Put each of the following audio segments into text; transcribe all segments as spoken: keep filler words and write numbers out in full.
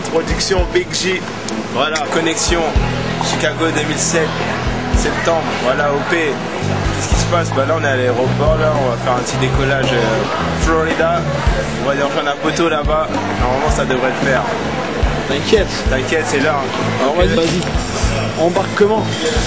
Production Big J. Voilà, connexion Chicago deux mille sept, septembre. Voilà, O P. Qu'est-ce qui se passe? Bah là, on est à l'aéroport. Là, on va faire un petit décollage euh, Florida. On va aller rejoindre un poteau là-bas. Normalement, ça devrait le faire. T'inquiète. T'inquiète, c'est là. Alors vas-y, vas-y. On embarque comment?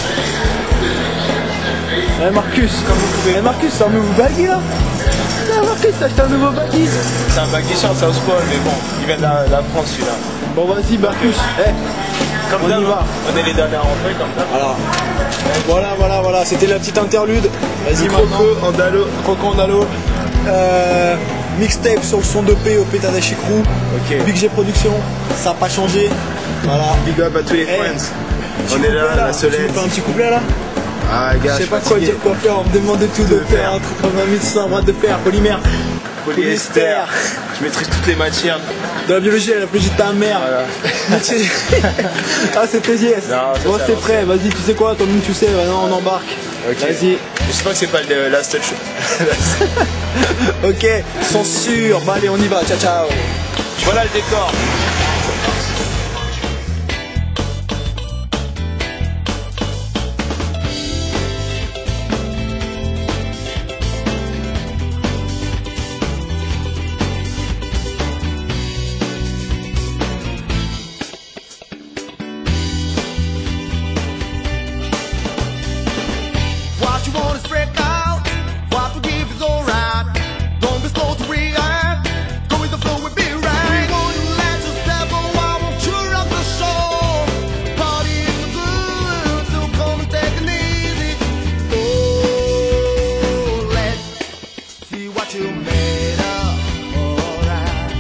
Eh Marcus, comme vous pouvez. Eh Marcus, c'est un nouveau baggy là? Eh Marcus, t'as acheté un nouveau baggy? C'est un baggy sur Southpaw, mais bon, il vient de la, la France celui-là. Bon vas-y Marcus, eh, comme on y va. On est les derniers à rentrer comme ça. Voilà, voilà, voilà, voilà. C'était la petite interlude. Vas-y maintenant. Croco Andalo. Croco Andalo. Euh, mixtape sur le son de P, O P Tadashi Crew. Ok. Big G Production, ça n'a pas changé. Voilà. Big up à tous les Hey, friends. On est là, la Tu me solette. fais un petit couplet là? Ah gars, Je sais pas quoi dire, quoi faire, on me demande de tout de, De faire, faire. un truc comme un mille cent bras de fer, polymère, Polyester. Je maîtrise toutes les matières. de la biologie, elle a plus de ta mère. Voilà. Ah c'est T G S. Non, ça, Bon ça c'est va. prêt, vas-y, tu sais quoi, toi même tu sais, maintenant on embarque. Ok. Vas-y. J'espère que c'est pas le last touch. Ok, censure, bah allez on y va, ciao ciao. Voilà le décor. What you want is spread out. What we give is alright. Don't be slow to react. Go with the flow, we'll be right. We want to let you step on. I want you to rock the show. Party is good, so come and take it easy. Oh, let's see what you made of. Alright.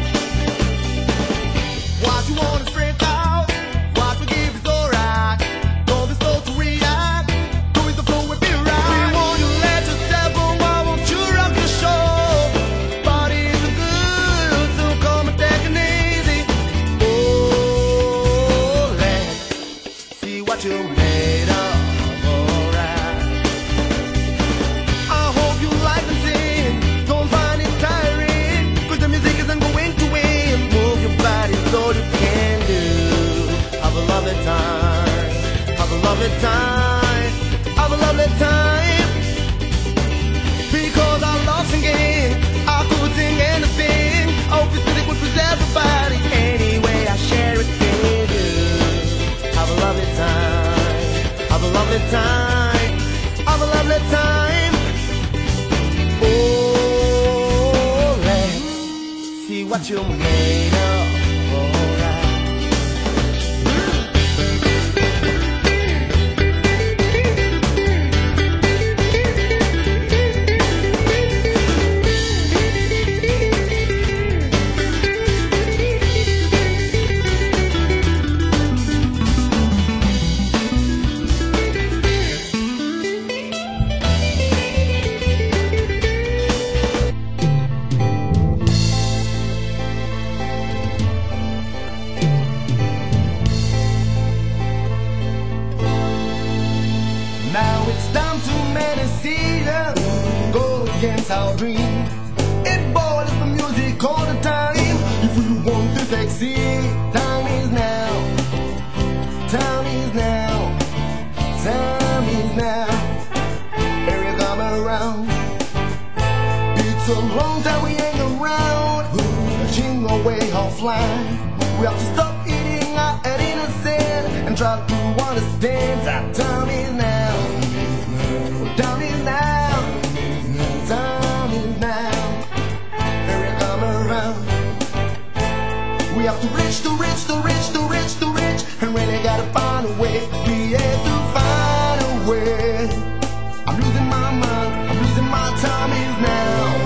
What you want is spread out. What we give is alright. Don't be slow to react. Go with the flow, we'll be right. We want to let you step on. I want you to rock the show. Party is good, so come and take it easy. Oh, let's see what you made of. Alright. I hope you like the scene. Don't find it tiring. Cause the music isn't going to win. Move your body so you can do. Have a lovely time. Have a lovely time. Have a lovely time. Because I love singing. I could sing anything. I hope this music would please everybody. Anyway, I share it with you. Have a lovely time. Have a lovely time. Have a lovely time. Oh, let's see what you made of. Alright. Now it's time to make a decision. Go against our dreams. It boils the music all the time. If we want to succeed, time is now. Time is now. Time is now. Here you come around. It's a long time we ain't around. Jingle away offline. We have to stop eating our head in the sand and try to understand that time is now. Time is now. Time is now. Here we come around. We have to reach, to reach, to reach, to reach, to reach, and really gotta find a way. We have to find a way. I'm losing my mind. I'm losing my time is now.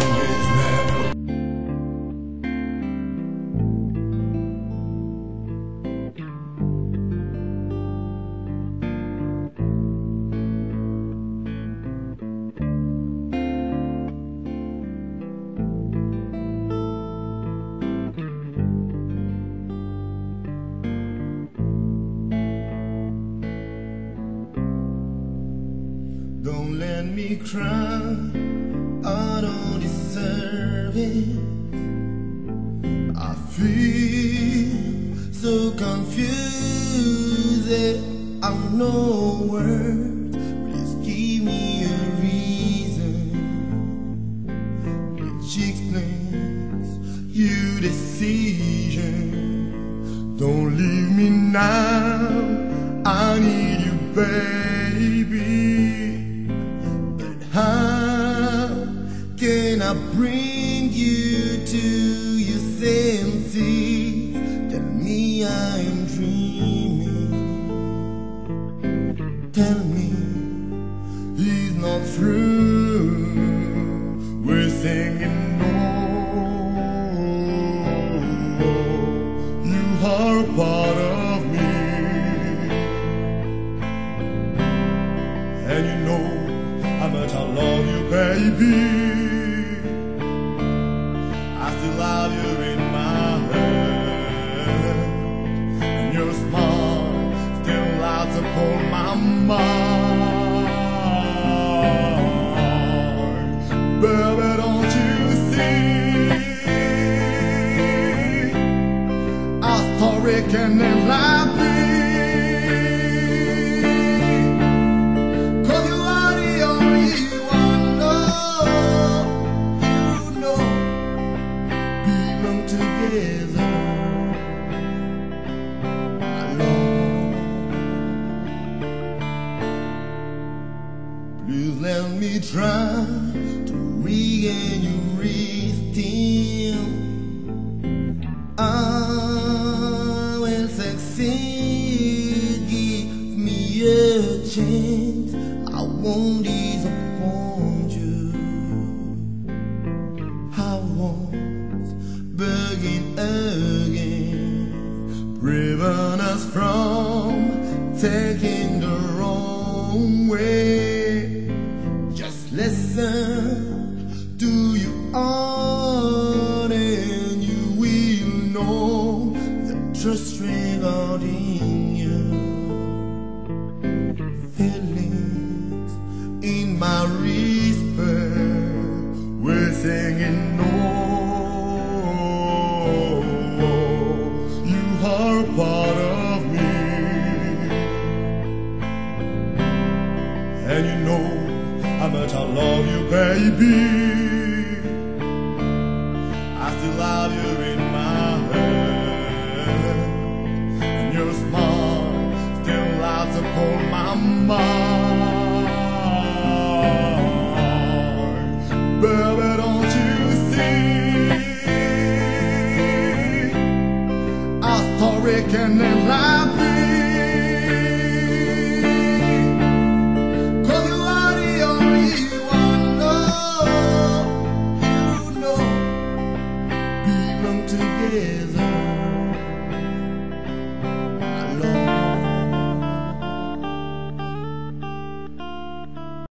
Don't let me cry, I don't deserve it. I feel so confused that I know words. Please give me a reason which explains your decision. Don't leave me now, I need you, baby. But how can I bring you to your senses? Tell me I'm dreaming. Tell me he's not through. We're singing no. You are a part of me, and you know how much I love you, baby. I still have you in my head, and your smile still lights upon my mind. Baby, don't you see? Our story can never be. Please let me try to regain your esteem. I will succeed. Give me a chance. I won't disappoint you. I won't begin again, prevent us from taking the wrong way. Listen to your heart, and you will know the trust regarding you. Feelings in my respect, we're singing no. You are a part of me, and you know how much I love you, baby. I still have you in my head, and your smile still lights upon my mind. Baby, don't you see? Our story can never be.